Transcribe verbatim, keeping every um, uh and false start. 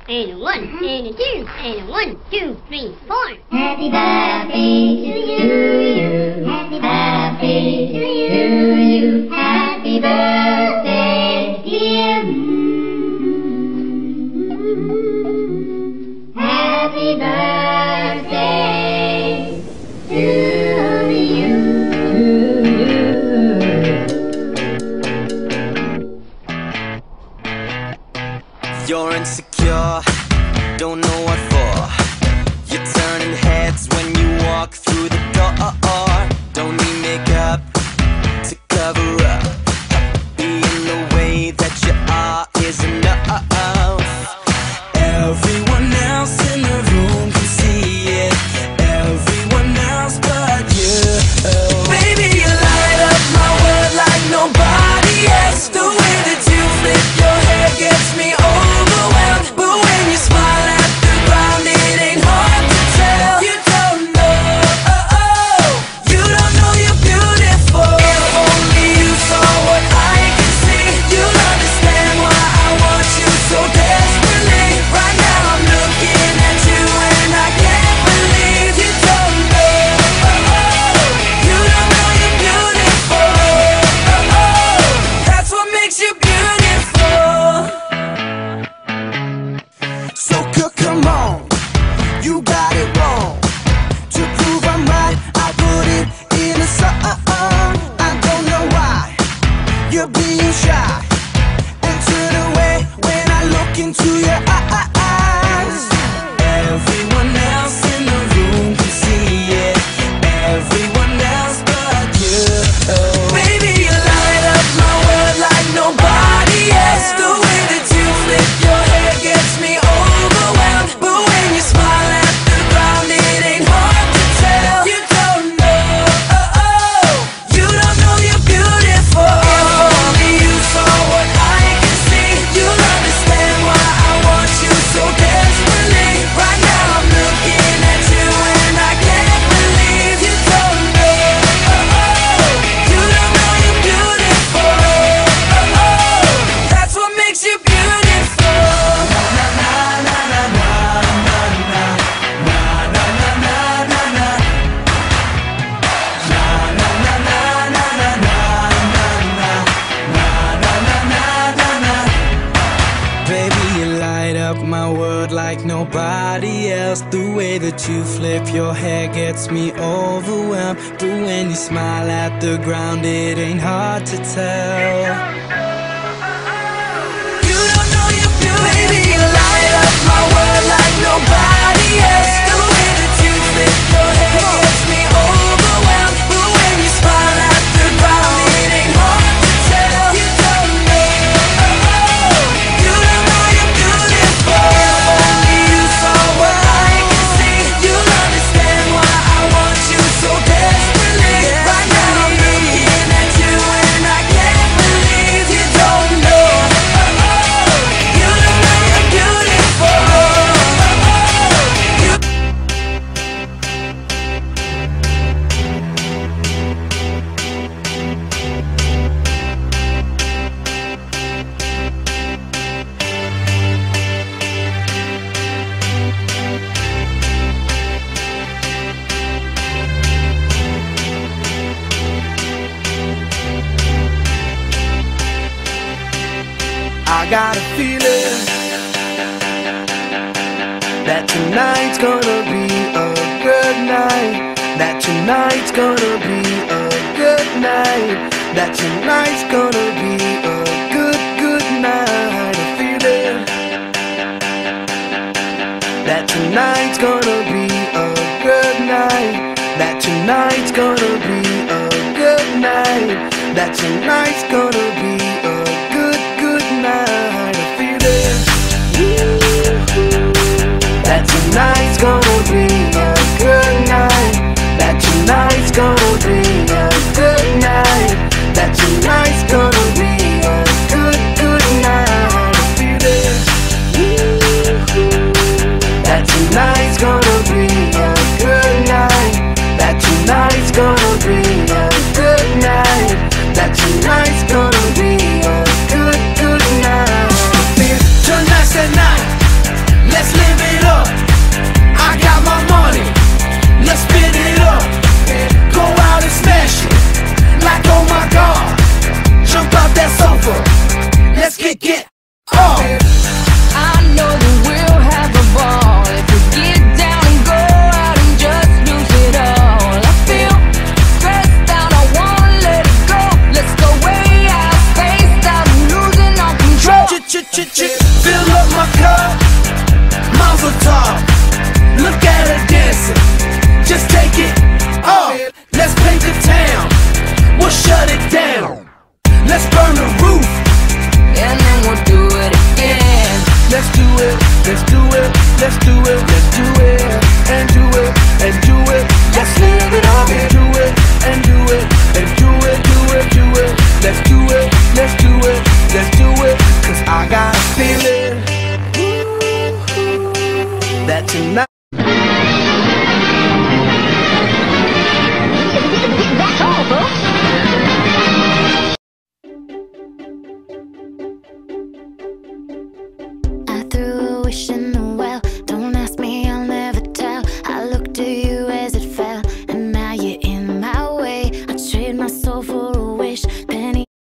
and a one, and a two, and a one, two, three, four. Happy birthday to you. Happy birthday to you. Happy birthday, dear. Happy birthday to you. You're insecure, don't know what for. You're turning heads when you walk through the door. Don't need makeup to cover up. Being the way that you are is enough. Everyone else in the room can see it. Everyone else but you. Baby, you light up my world like nobody else. The way that you flip your hair gets me overwhelmed. But when you smile at the ground, it ain't hard to tell. You don't know, oh, oh. You don't know you're beautiful. If only you saw what I can see, you'll understand why I want you so desperately. Right now I'm looking at you and I can't believe you don't know, oh, oh. You don't know you're beautiful, oh, oh. That's what makes you beautiful. So c- come on, you got it wrong. To prove I'm right, I put it in a song. I don't know why you're being shy and turn away when I look into your eyes. Everyone else in the room can see it. Everyone else but you. Baby, you light up my world like nobody else. The way that you flip your hair gets me overwhelmed. But when you smile at the ground, it ain't hard to tell. You don't know, oh, oh. You don't know you're beautiful. If only you saw what I can see, you'll understand why I want you so desperately. Right now I'm looking at you and I can't believe you don't know, oh, oh. You don't know you're beautiful, oh, oh. That's what makes you beautiful. Baby, you light up my world like nobody else. The way that you flip your hair gets me overwhelmed. But when you smile at the ground, it ain't hard to tell. You don't know you're beautiful. Baby, you light up my world like nobody else. The way that you flip your hair gets me overwhelmed. But when you smile at the ground, it ain't hard to tell. You don't know, oh, oh. You don't know you're beautiful. If only you saw what I can see, you'll understand why I want you so desperately. Right now I'm looking at you and I can't believe you don't know, oh, oh. You don't know you're beautiful, oh, oh. You I got a feeling that tonight's gonna be a good night. That tonight's gonna be a good night. That tonight's gonna be a good, good night. A feeling that tonight's gonna be a good night. That tonight's gonna be a good night. That tonight's gonna be a good, good night. A feeling that tonight's gonna be a good night. That tonight's gonna be a good night. That tonight's gonna be a good, good night. A feeling that tonight's gonna be a good night. That tonight's gonna be a good night. That tonight's gonna be Fill up my cup, Mazel tov. Look at her dancing, just take it off. Let's paint the town, we'll shut it down. Let's burn the roof, and then we'll do it again. Let's do it, let's do it, let's do it, let's do it.